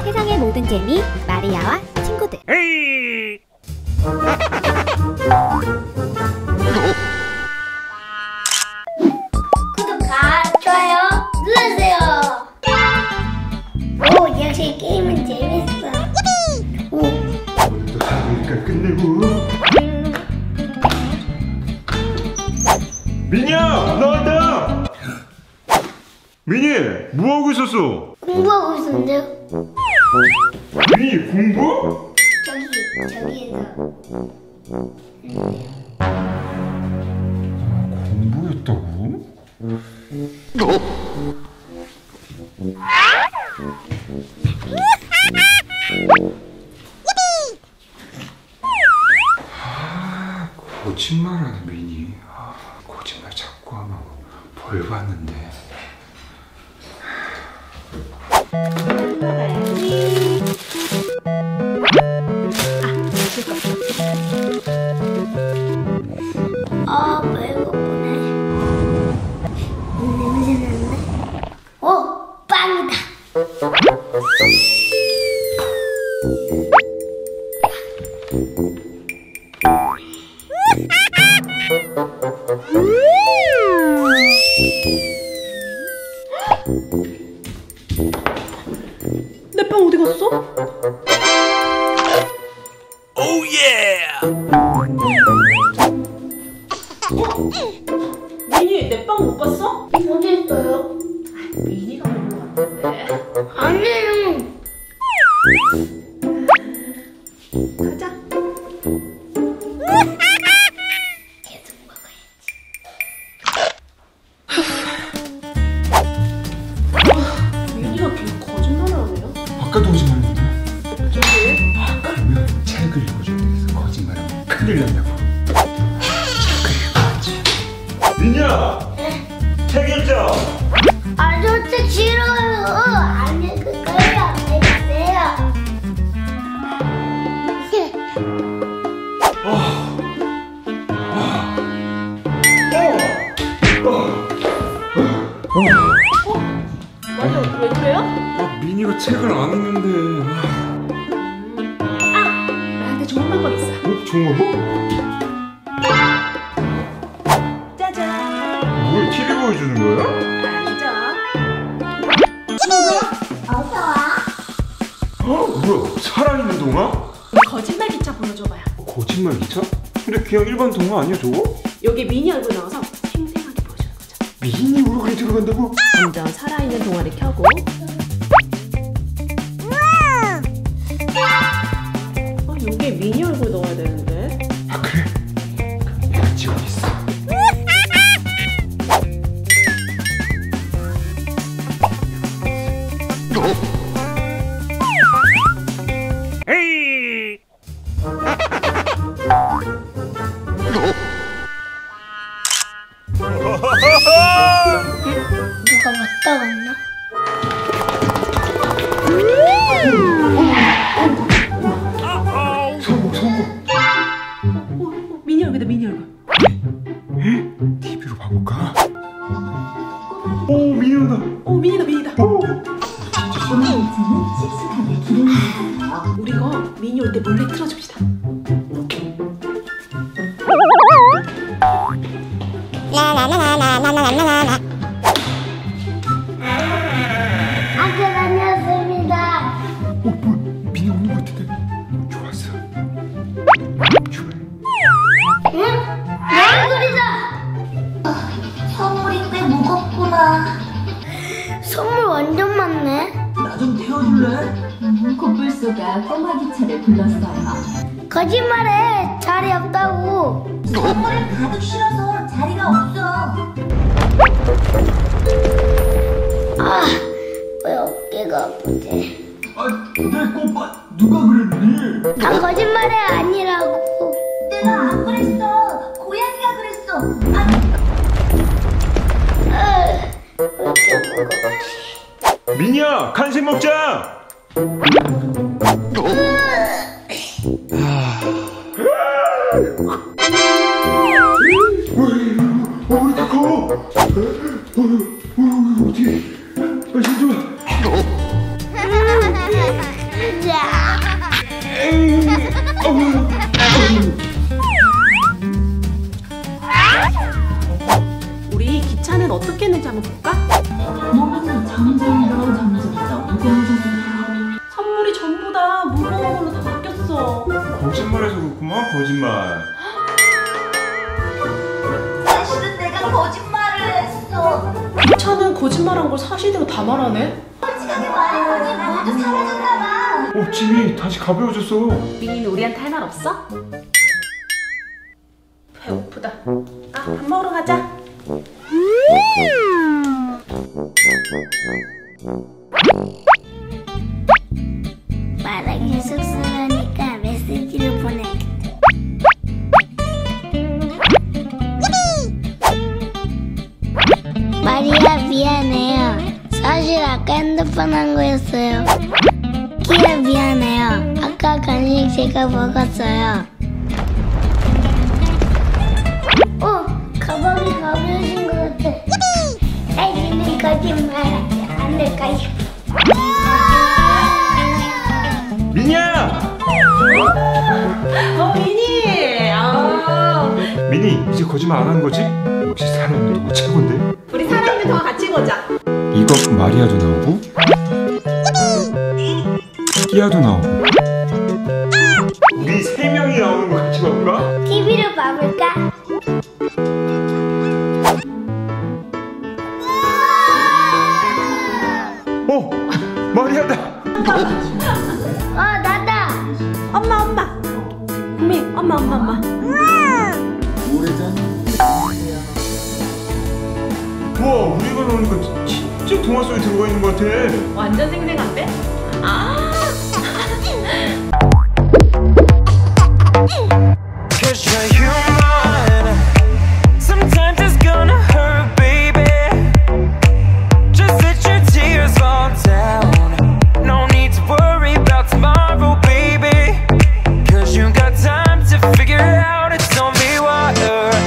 세상의 모든 재미 마리아와 친구들. 구독과 좋아요 눌러주세요. 오, 역시 게임은 재밌어. 오. 또 자니까 끝내고. 민이야, 나왔다. 민이, 뭐 하고 있었어? 공부하고 있었는데요. 민이 공부? 저기에서. 공부했다고? 거짓말하는 민이. 거짓말 자꾸 하면 벌 받는데. 배고프네. 냄새 나는데? 오, 빵이다. 내 빵 어디 갔어? 오 예! 미니, 내 빵 못 봤어? 어디 있어요? 미니가 먹는 거 같은데. 아니에요. 가자. 계속 먹어야지. 미니가 계속 거짓말을 하네요. 아까도 거짓말했는데. 저기. 그러면 책을 읽어줘야 되겠어. 거짓말하면 큰일 난다고. 책을 읽어야지. 민이야, 책 읽자. 아, 저 책 싫어요. 안 읽을 거예요. 안 읽으세요. 맞아, 왜 그래요? 민이가 책을 안 읽는데. 나한테 좋은 방법 있어. 좋은 거? 짜잔. 뭘 TV 보여주는 거야? 어서 와. 뭐야? 살아있는 동화? 거짓말 기차 보여줘봐요. 거짓말 기차? 근데 그냥 일반 동화 아니야 저거? 여기 미니 얼굴 나와서 생생하게 보여주는 거죠. 미니 얼굴이 들어간다고? 먼저 살아있는 동화를 켜고. 여기에 미니 얼굴 넣어야 되는데. 아 그래? 내가 지금 있어. 누가 왔다 갔나? 성공. 미니 얼굴이다, 미니 얼굴. TV로 봐볼까? 오 미니 온다. 미니다, 미니다. 식숙하게 기름이 있어요. 우리 이거 미니 올 때 몰래 틀어줍시다. 학교 다녔습니다. 뭐야? 미니 오는 것 같은데. 좋았어. 좋아. 응? 내 얼굴이다. 선물이 꽤 무겁구나. 선물 완전 많네. 나 좀 태워줄래? 코뿔소가 꼬마 기차를 불렀어요. 거짓말해. 자리 없다고. 선물을 가득 실어서 자리가 없어. 아, 왜 어깨가 아프지? 내 꽃밭 누가 그랬니? 나 거짓말해 아니라고. 내가 안 그랬어. 고양이가 그랬어. 어깨 무거워. 미니야 간식 먹자. 왜 이렇게 커? 어디? 신좀 무거워졌어요. 선물이 전부 다 무거운 걸로 다 바뀌었어. 거짓말해서 그렇구만, 거짓말. 사실은 내가 거짓말을 했어. 차는 거짓말한 걸 사실대로 다 말하네. 솔직하게 말해보니 모두 사라졌나봐. 짐이 다시 가벼워졌어. 민이는 우리한테 할 말 없어? 배고프다. 밥 먹으러 가자. 말하기 쑥스러우니까 메시지를 보내야겠다. 마리아 미안해요. 사실 아까 핸드폰 한 거였어요. 키야 미안해요. 아까 간식 제가 먹었어요. 가방이 가벼워진 것 같아. 딸기는 거짓말하지 않을까요? 민이야! 민이. 민이, 이제 거짓말 안 하는 거지? 역시 사람이 누구 최고인데? 우리 살아있는 동안 같이 보자. 이거 마리아도 나오고 끼야도 나오고 우리 세 명이 나오는 거 같이 볼까? TV를 봐볼까? 마리아다! 나다! 엄마. 구미, 엄마. 우와, 우리가 나오는 거 진짜 동화 속에 들어가 있는 것 같아. 완전 생생한데? Cause you're